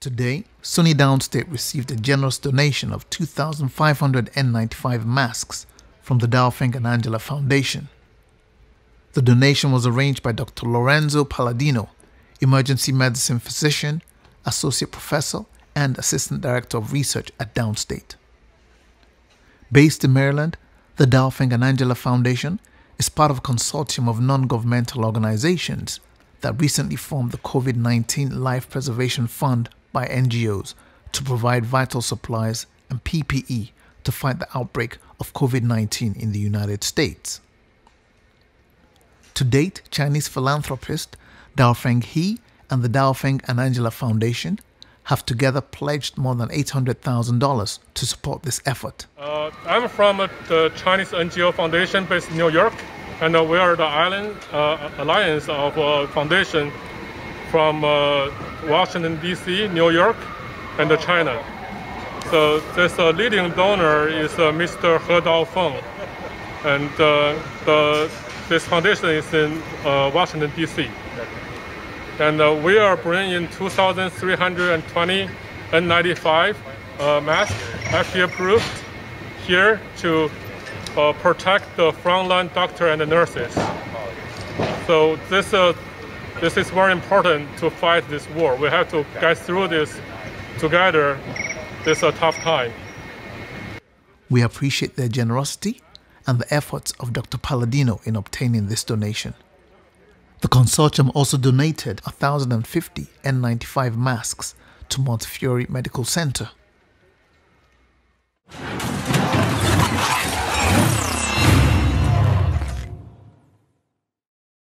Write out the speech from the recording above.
Today, Suny Downstate received a generous donation of 2,500 N95 masks from the Daofeng and Angela Foundation. The donation was arranged by Dr. Lorenzo Palladino, emergency medicine physician, associate professor, and assistant director of research at Downstate. Based in Maryland, the Daofeng and Angela Foundation is part of a consortium of non-governmental organizations that recently formed the COVID-19 Life Preservation Fund by NGOs to provide vital supplies and PPE to fight the outbreak of COVID-19 in the United States. To date, Chinese philanthropist Daofeng He and the Daofeng and Angela Foundation have together pledged more than $800,000 to support this effort. I'm from the Chinese NGO Foundation based in New York, and we are the alliance of foundation from Washington, D.C., New York, and China. So this leading donor is Mr. He Daofeng, and this foundation is in Washington, D.C. And we are bringing 2,320 N95 masks, FDA approved, here to protect the frontline doctor and the nurses. So this is very important to fight this war. We have to get through this together. This is a tough time. We appreciate their generosity and the efforts of Dr. Palladino in obtaining this donation. The consortium also donated 1,050 N95 masks to Montefiore Medical Center.